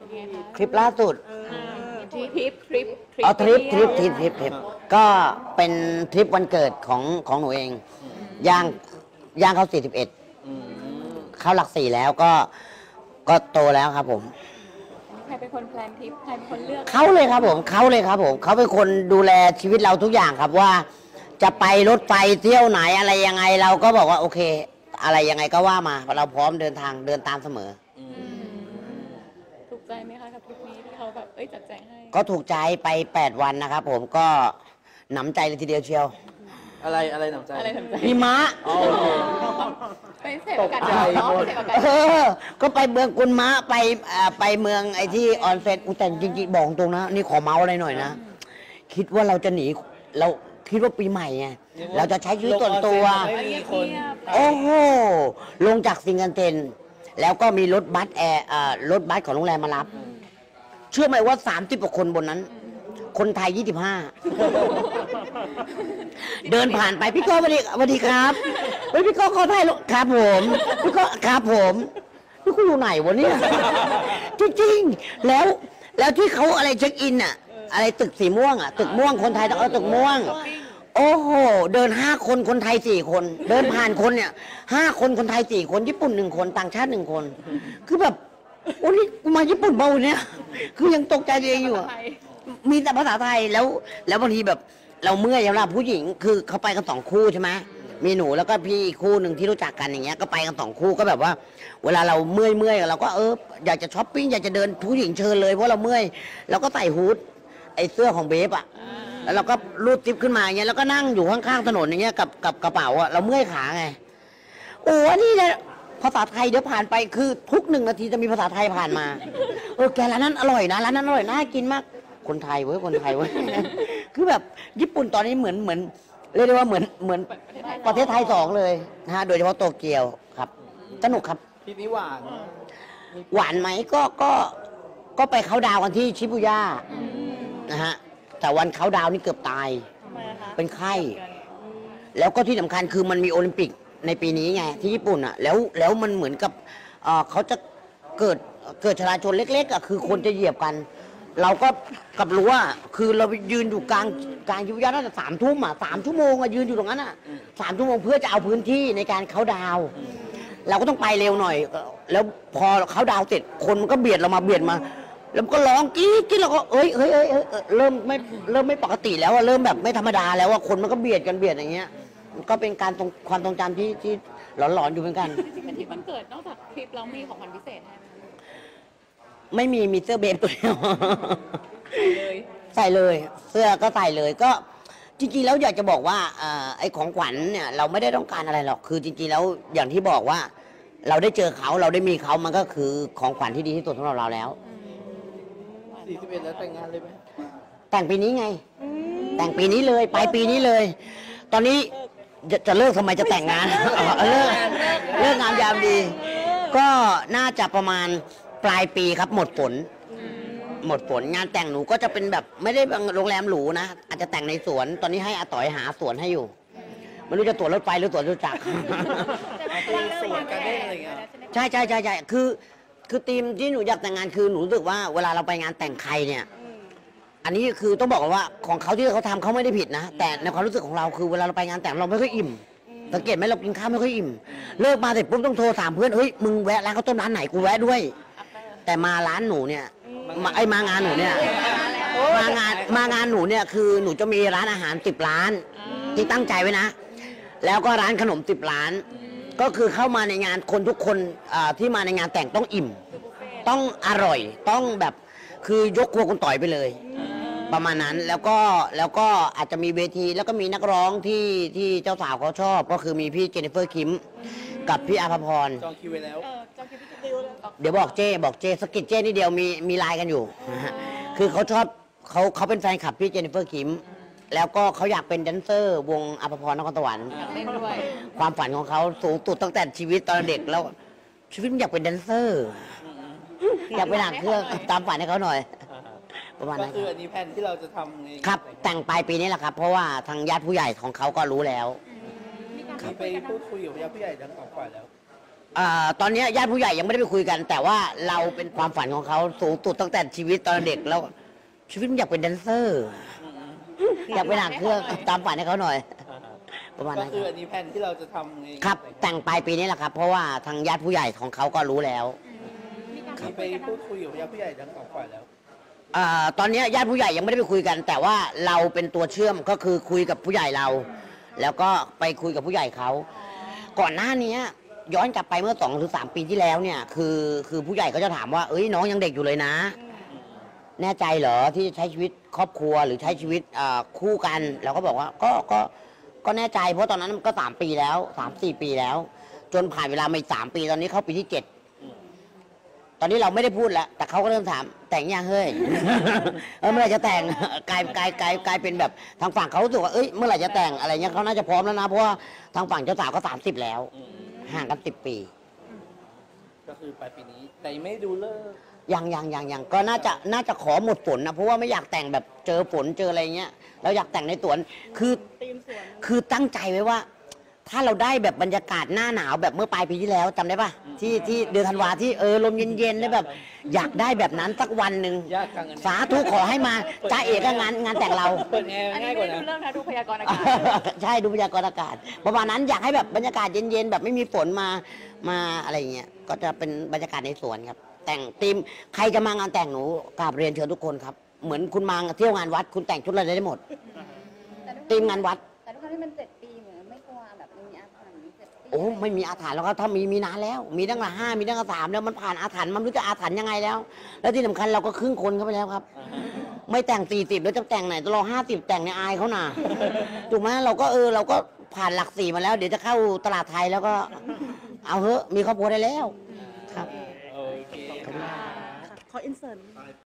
คลิปล่าสุดทริปเอาทริปก็เป็นทริปวันเกิดของหนูเองย่างเขา41เข้าหลัก4แล้วก็โตแล้วครับผมใครเป็นคนแพลนทริปใครเป็นคนเลือกเขาเลยครับผมเขาเป็นคนดูแลชีวิตเราทุกอย่างครับว่าจะไปรถไฟเที่ยวไหนอะไรยังไงเราก็บอกว่าโอเคอะไรยังไงก็ว่ามาเราพร้อมเดินตามเสมอถูกใจไหมคะกับทริปนี้ที่เขาแบบจัดแจงให้ก็ถูกใจไป8วันนะครับผมก็หนำใจเลยทีเดียวเชียวอะไรหนำใจหิมะไปเสพกันก็ไปเมืองกุนมะไปเมืองไอ้ที่ออนเซ็ตแต่จริงๆบอกตรงนะนี่ขอเมาส์อะไรหน่อยนะคิดว่าเราจะหนีเราคิดว่าปีใหม่ไงเราจะใช้ชีวิตส่วนตัวโอ้โหลงจากซิงเกิลเทนแล้วก็มีรถบัสของโรงแรมมารับเชื่อไหมว่า30กว่าคนบนนั้นคนไทย25เดินผ่านไปพี่ก้อสวัสดีครับพี่ก้อขอถ่ายรูปครับผมพี่ก้อครับผมพี่ก้ออยู่ไหนวะเนี่ยจริงๆแล้วที่เขาอะไรเช็คอินอะอะไรตึกสีม่วงอะตึกม่วงคนไทยต้องเอาตึกม่วงโอ้โหเดิน5คนคนไทย4คนเดินผ่านคนเนี่ย5คนคนไทย4คนญี่ปุ่น1คนต่างชาติ1คนคือแบบโอ้นี่กูมาญี่ปุ่นเบาเนี่ยคือยังตกใจตัวเองอยู่มีแต่ภาษาไทยแล้วบางทีแบบเราเมื่อยแล้วผู้หญิงคือเขาไปกัน2คู่ใช่ไหมมีหนูแล้วก็พี่คู่หนึ่งที่รู้จักกันอย่างเงี้ยก็ไปกัน2คู่ก็แบบว่าเวลาเราเมื่อยเราก็อยากจะช้อปปิ้งอยากจะเดินผู้หญิงเชิญเลยเพราะเราเมื่อยเราก็ใส่ฮู้ดไอ้เสื้อของเบฟอ่ะแล้วเราก็รูดซิปขึ้นมาอย่างเงี้ยแล้วก็นั่งอยู่ข้างๆถนนอย่างเงี้ยกับกระเป๋าอ่ะเราเมื่อยขาไงโอ้นี่เลยภาษาไทยเดี๋ยวผ่านไปคือทุก1 นาทีจะมีภาษาไทยผ่านมาแกร้านนั้นอร่อยนะร้านนั้นอร่อยน่ากินมากคนไทยเว้ยคือแบบญี่ปุ่นตอนนี้เหมือนเรียกได้ว่าเหมือนประเทศไทย2เลยนะฮะโดยเฉพาะโตเกียวครับสนุกครับทีนี้หวานไหมก็ไปเขาดาวกันที่ชิบูย่านะฮะแต่วันเขาดาวนี่เกือบตายเป็นไข้แล้วก็ที่สำคัญคือมันมีโอลิมปิกในปีนี้ไงที่ญี่ปุ่นอ่ะแล้วมันเหมือนกับเขาจะเกิดจราจรเล็กๆอ่ะคือคนจะเหยียบกันเราก็กับรู้ว่าคือเรายืนอยู่กลางชิบูย่าตั้งแต่3 ทุ่มอ่ะ3 ชั่วโมงอ่ะยืนอยู่ตรงนั้นอ่ะ3 ชั่วโมงเพื่อจะเอาพื้นที่ในการเขาดาวเราก็ต้องไปเร็วหน่อยแล้วพอเขาดาวเสร็จคนมันก็เบียดเรามาแล้วก็ร้องกี้เราก็เฮ้ยเริ่มไม่ปกติแล้วเริ่มแบบไม่ธรรมดาแล้วว่าคนมันก็เบียดอย่างเงี้ยก็เป็นความทรงจำที่หลอนๆอยู่เหมือนกันจริงๆเป็นทริปวันเกิดนอกจากทริปเรามีของขวัญพิเศษให้ไม่มีเสื้อเบฟตัวเดียวใส่เลยเสื้อก็ใส่เลยก็จริงๆแล้วอยากจะบอกว่าไอ้ของขวัญเนี่ยเราไม่ได้ต้องการอะไรหรอกคือจริงๆแล้วอย่างที่บอกว่าเราได้เจอเขาเราได้มีเขามันก็คือของขวัญที่ดีที่สุดสำหรับเราแล้ว 41แล้วแต่งงานเลยไหมแต่งปีนี้ไงแต่งปีนี้เลยไปปีนี้เลยตอนนี้จะเลิกทำไมจะแต่งงานเลิกงามยามดีก็น่าจะประมาณปลายปีครับหมดฝนงานแต่งหนูก็จะเป็นแบบไม่ได้โรงแรมหรูนะอาจจะแต่งในสวนตอนนี้ให้อาต่อยหาสวนให้อยู่ไม่รู้จะตรวจรถไฟหรือตรวจรถจักรสวนกันได้อะไรเงี้ยใช่คือธีมที่หนูอยากแต่งงานคือหนูรู้สึกว่าเวลาเราไปงานแต่งใครเนี่ยอันนี้คือต้องบอกว่าของเขาที่เขาทำเขาไม่ได้ผิดนะแต่ในความรู้สึกของเราคือเวลาเราไปงานแต่งเราไม่ค่อยอิ่มสังเกตไหมเรากินข้าวไม่ค่อยอิ่มเลิกมาเสร็จปุ๊บต้องโทรถามเพื่อนเฮ้ยมึงแวะร้านข้าวต้มร้านไหนกูแวะด้วยแต่มาร้านหนูเนี่ยมางานหนูเนี่ยมางานหนูเนี่ยคือหนูจะมีร้านอาหาร10 ร้านที่ตั้งใจไว้นะแล้วก็ร้านขนม10 ร้านก็คือเข้ามาในงานคนทุกคนที่มาในงานแต่งต้องอิ่มต้องอร่อยต้องแบบคือยกครัวคุณต่อยไปเลยประมาณนั้นแล้วก็อาจจะมีเวทีแล้วก็มีนักร้องที่เจ้าสาวเขาชอบก็คือมีพี่เจนนิเฟอร์คิมกับพี่อาภพรจองคิวไว้แล้วเดี๋ยวบอกเจสกิดเจนี่เดียวมีไลน์กันอยู่คือเขาชอบเขาเป็นแฟนคลับพี่เจนนิเฟอร์คิมแล้วก็เขาอยากเป็นแดนเซอร์วงอาภพรนครสวรรค์ความฝันของเขาสูงสุดตั้งแต่ชีวิตตอนเด็กแล้วชีวิตมันอยากเป็นแดนเซอร์อยากไปหนักเครื่องตามฝันให้เขาหน่อยประมาณนั้นก็คืออันนี้แผนที่เราจะทำครับแต่งปลายปีนี้แหละครับเพราะว่าทางญาติผู้ใหญ่ของเขาก็รู้แล้วไปพูดคุยกับญาติผู้ใหญ่ทั้ง2 ฝ่ายแล้วตอนนี้ญาติผู้ใหญ่ยังไม่ได้ไปคุยกัน แต่ว่าเราเป็นความฝันของเขาสูงสุดตั้งแต่ชีวิตตอนเด็กแล้วชีวิตมันอยากเป็นแดนเซอร์ อยากไปหนังเครื่องตามฝันให้เขาหน่อย ประมาณก็นั้นคคือรับอันนี้แผนที่เราจะทำไงครับแต่งปลายปีนี้แหละครับ เพราะว่าทางญาติผู้ใหญ่ของเขาก็รู้แล้วมีไปพูดคุยกับญาติผู้ใหญ่ทั้งสองฝ่ายแล้วตอนนี้ญาติผู้ใหญ่ยังไม่ได้ไปคุยกัน แต่ว่าเราเป็นตัวเชื่อมก็คือคุยกับผู้ใหญ่เรา แล้วก็ไปคุยกับผู้ใหญ่เขาก่อนหน้านี้ย้อนกลับไปเมื่อ2 หรือ 3 ปีที่แล้วเนี่ยคือผู้ใหญ่ก็จะถามว่าเอ้ยน้องยังเด็กอยู่เลยนะ แน่ใจเหรอที่จะใช้ชีวิตครอบครัวหรือใช้ชีวิตคู่กันเราก็บอกว่าก็แน่ใจเพราะตอนนั้นมันก็3 ปีแล้ว3-4 ปีแล้ว จนผ่านเวลามาอีก3 ปีตอนนี้เข้าปีที่ 7 ตอนนี้เราไม่ได้พูดแล้วแต่เขาก็เริ่มถามแต่งยังเฮ้ย เมื่อไหร่จะแต่ง กลายเป็นแบบทางฝั่งเขารู้สึกว่าเอ้ยเมื่อไหร่จะแต่งอะไรเงี้ยเขาน่าจะพร้อมแล้วนะเพราะว่าทางฝั่งเจ้าสาวก็30แล้วห่างกัน10 ปีก็คือปลายปีนี้แต่ยังไม่ดูเลิกษ์ยังก็น่าจะขอหมดฝนนะเพราะว่าไม่อยากแต่งแบบเจอฝนเจออะไรเงี้ยเราอยากแต่งในสวนคือตั้งใจไว้ว่า ถ้าเราได้แบบบรรยากาศหน้าหนาวแบบเมื่อปลายปีที่แล้วจำได้ปะที่เดือนธันวาที่ลมเย็นๆแล้วแบบ อยากได้แบบนั้นสักวันหนึ่งยากจังอันนี้สาธุขอให้มาจ้าเอกก็งานแต่งเราเปิดแอร์อันง่านี้ยกไม่ว่าได้ดูนะเรื่องนะดูพยากรณ์อากาศใช่ดูพยากรณ์อากาศประมาณนั้นอยากให้แบบบรรยากาศเย็นๆแบบไม่มีฝนมาอะไรเงี้ยก็จะเป็นบรรยากาศในสวนครับ แต่งธีมใครจะมางานแต่งหนูกราบเรียนเชิญทุกคนครับเหมือนคุณมาเที่ยวงานวัดคุณแต่งชุดอะไรได้หมดธีมงานวัดแต่ด้วยความที่มัน7 ปีเหมือนไม่กลัวแบบมันมีอาถรรพ์7 ปีโอ้ไม่มีอาถรรพ์แล้วครับถ้ามีนานแล้ว มีตั้งแต่5มีตั้งแต่3แล้วมันผ่านอาถรรพ์มันไม่รู้จะอาถรรพ์ยังไงแล้ว แล้วที่สำคัญเราก็ครึ่งคนเข้าไปแล้วครับ ไม่แต่ง40แล้วจะแต่งไหนจะรอ50แต่งในอายเขาน่ะถูกไหมเราก็ผ่านหลัก4มาแล้ว เดี๋ยวจะเข้าตลาดไทยแล้วก็เอาเถอะมีครอบครัวได้แล้วครับโอเคขออินเสิร์ต